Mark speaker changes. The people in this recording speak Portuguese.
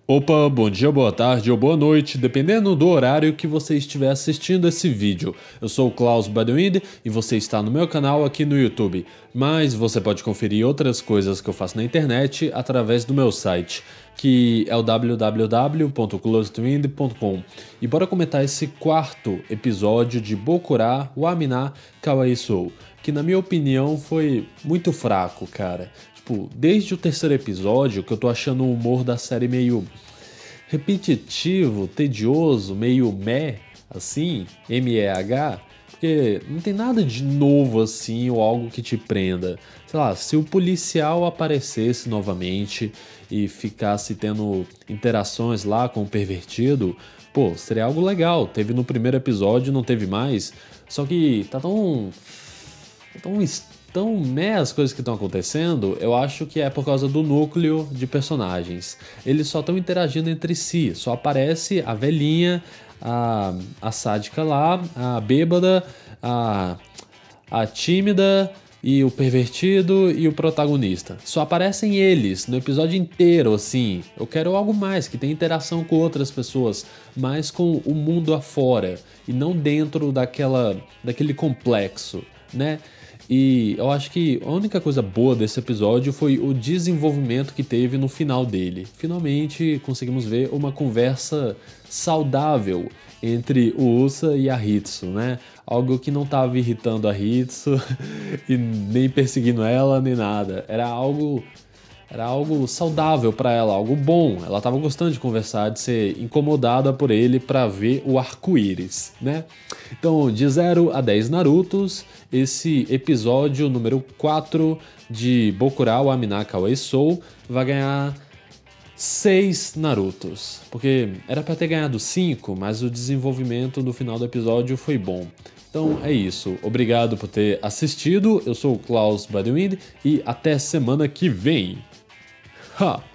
Speaker 1: Opa, bom dia, boa tarde ou boa noite, dependendo do horário que você estiver assistindo esse vídeo. Eu sou o Klaus Badewind e você está no meu canal aqui no YouTube. Mas você pode conferir outras coisas que eu faço na internet através do meu site, que é o www.closetwind.com. E bora comentar esse quarto episódio de Bokura wa Mina Kawaii Sou, que na minha opinião foi muito fraco, cara. Desde o terceiro episódio que eu tô achando o humor da série meio repetitivo, tedioso, meio meh, assim, M-E-H, porque não tem nada de novo assim ou algo que te prenda. Sei lá, se o policial aparecesse novamente e ficasse tendo interações lá com o pervertido, pô, seria algo legal. Teve no primeiro episódio, não teve mais, só que tá tão meh as coisas que estão acontecendo, eu acho que é por causa do núcleo de personagens. Eles só estão interagindo entre si, só aparece a velhinha, a sádica lá, a bêbada, a tímida e o pervertido e o protagonista. Só aparecem eles no episódio inteiro, assim. Eu quero algo mais, que tenha interação com outras pessoas, mais com o mundo afora e não dentro daquele complexo, né? E eu acho que a única coisa boa desse episódio foi o desenvolvimento que teve no final dele. Finalmente conseguimos ver uma conversa saudável entre o Usa e a Hitsu, né? Algo que não estava irritando a Hitsu e nem perseguindo ela, nem nada. Era algo saudável para ela, algo bom. Ela estava gostando de conversar, de ser incomodada por ele para ver o arco-íris, né? Então, de 0 a 10 Narutos, esse episódio número 4 de Bokura wa Mina Kawaii Sou vai ganhar 6 Narutos, porque era para ter ganhado 5, mas o desenvolvimento no final do episódio foi bom. Então é isso, obrigado por ter assistido, eu sou o Klaus Badewind e até semana que vem. Ha!